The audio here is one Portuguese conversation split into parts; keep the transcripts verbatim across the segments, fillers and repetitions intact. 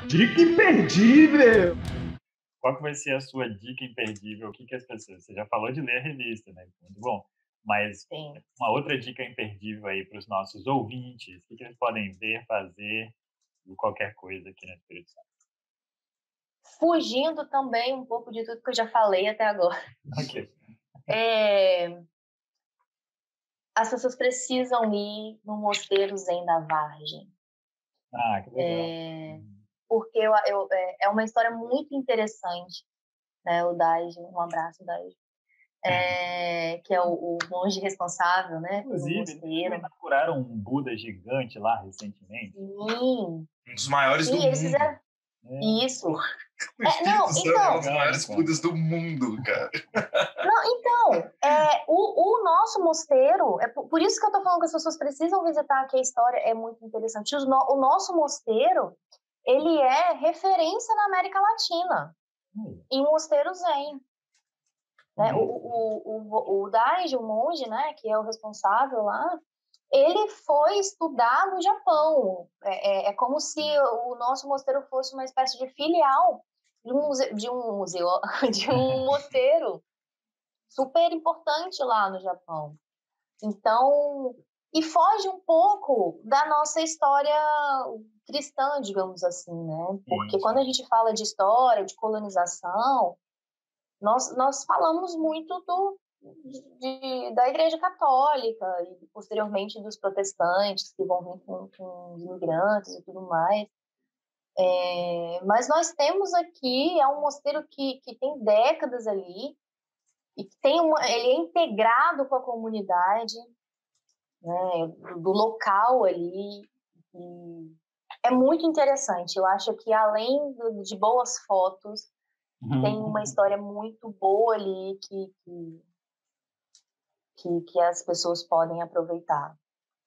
Dica imperdível! Qual que vai ser a sua dica imperdível? O que que as pessoas... Você já falou de ler a revista, né? Muito bom. Mas Sim. uma outra dica imperdível aí para os nossos ouvintes, o que, que eles podem ver, fazer, e qualquer coisa aqui na Espírito Santo. Fugindo também um pouco de tudo que eu já falei até agora. Ok. É... As pessoas precisam ir no Mosteiro Zen da Vargem. Ah, que legal. É... Porque eu, eu, é, é uma história muito interessante, né? O Daiji, um abraço, Daiji. É, que é o, o monge responsável, né, pelo Inclusive, mosteiro. eles inauguraram um Buda gigante lá recentemente. Sim. Um dos maiores Sim, do eles mundo. fizeram... É. Isso. O É, Espírito não, Santo então... é um dos maiores Budas do mundo, cara. Não, então, é, o, o nosso mosteiro, é por, por isso que eu tô falando que as pessoas precisam visitar, que a história é muito interessante. O, no, o nosso mosteiro, ele é referência na América Latina, Hum. em mosteiro zen. Né? Hum. O, o, o, o Daiji, o monge, né, que é o responsável lá, ele foi estudar no Japão. É, é, é como se o nosso mosteiro fosse uma espécie de filial de um museu, de um, museu, de um mosteiro super importante lá no Japão. Então, e foge um pouco da nossa história cristã, digamos assim, né? Porque quando a gente fala de história, de colonização, nós, nós falamos muito do, de, da Igreja Católica e, posteriormente, dos protestantes que vão vir com, com os imigrantes e tudo mais. É, mas nós temos aqui, é um mosteiro que, que tem décadas ali, e tem uma, ele é integrado com a comunidade, né, do, do local ali, e é muito interessante. Eu acho que além do, de boas fotos, Uhum. tem uma história muito boa ali que, que, que, que as pessoas podem aproveitar.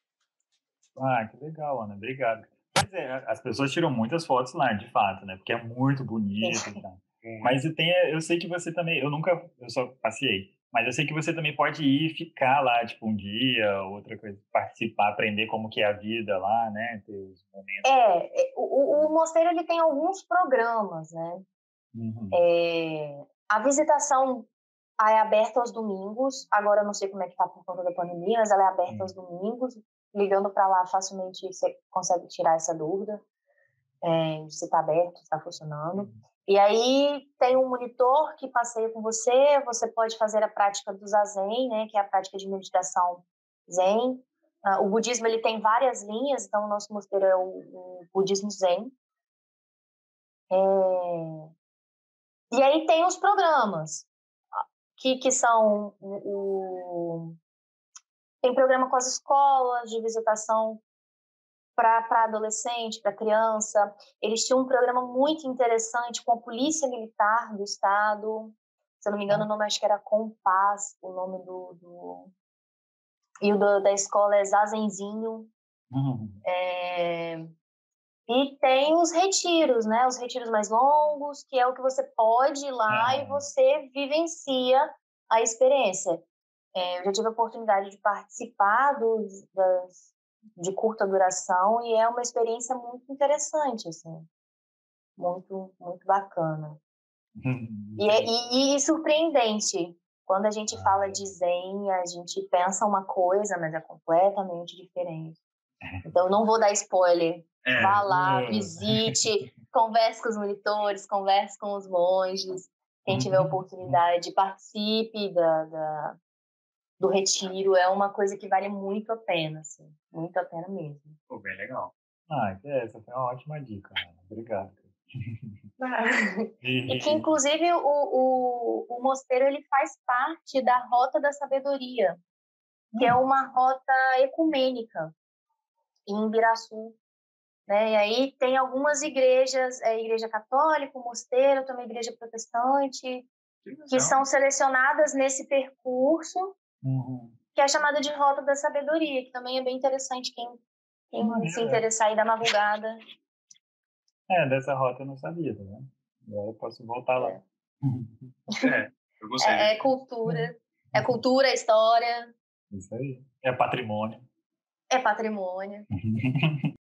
Ah, que legal, Ana. Obrigado. Pois é, as pessoas tiram muitas fotos lá, de fato, né? Porque é muito bonito e tal. Mas eu, tenho, eu sei que você também... Eu nunca... Eu só passei. Mas eu sei que você também pode ir e ficar lá, tipo, um dia, outra coisa, participar, aprender como que é a vida lá, né? Ter os momentos. É, o, o mosteiro ele tem alguns programas, né? Uhum. É, a visitação é aberta aos domingos. Agora eu não sei como é que tá por conta da pandemia, mas ela é aberta Uhum. aos domingos. Ligando para lá, facilmente você consegue tirar essa dúvida é, de se está aberto, se está funcionando. Uhum. E aí tem um monitor que passeia com você, você pode fazer a prática do Zazen, né, que é a prática de meditação Zen. Uh, o budismo ele tem várias linhas, então o nosso mosteiro é o, o budismo Zen. É... E aí tem os programas, que, que são o, o... Tem programa com as escolas de visitação para adolescente, para criança. Eles tinham um programa muito interessante com a Polícia Militar do Estado. Se eu não me engano, o nome acho que era Compass, o nome do... do... E o do, da escola é Zazenzinho. Uhum. É... E tem os retiros, né? Os retiros mais longos, que é o que você pode ir lá É. e você vivencia a experiência. É, eu já tive a oportunidade de participar dos, das, de curta duração e é uma experiência muito interessante, assim. Muito, muito bacana. e, é, e, e surpreendente. Quando a gente ah, fala de Zen, a gente pensa uma coisa, mas é completamente diferente. Então, eu não vou dar spoiler. É. Vá lá, visite, converse com os monitores, converse com os monges. Quem tiver oportunidade, participe da, da, do retiro. É uma coisa que vale muito a pena, assim. Muito a pena mesmo. Pô, bem legal. Ah, essa foi uma ótima dica, Ana. Obrigado. E que, inclusive, o, o, o mosteiro ele faz parte da Rota da Sabedoria, que hum. é uma rota ecumênica em Ibiraçu. Né? E aí tem algumas igrejas, é, igreja católica, mosteiro, também igreja protestante, que, que são selecionadas nesse percurso, uhum. que é chamada de Rota da Sabedoria, que também é bem interessante quem, quem uhum. se interessar e dar uma bugada. É, dessa rota eu não sabia, tá vendo? Agora eu posso voltar é. lá. É, eu gostei. É, é cultura, é cultura, é história. Isso aí. É patrimônio. É patrimônio.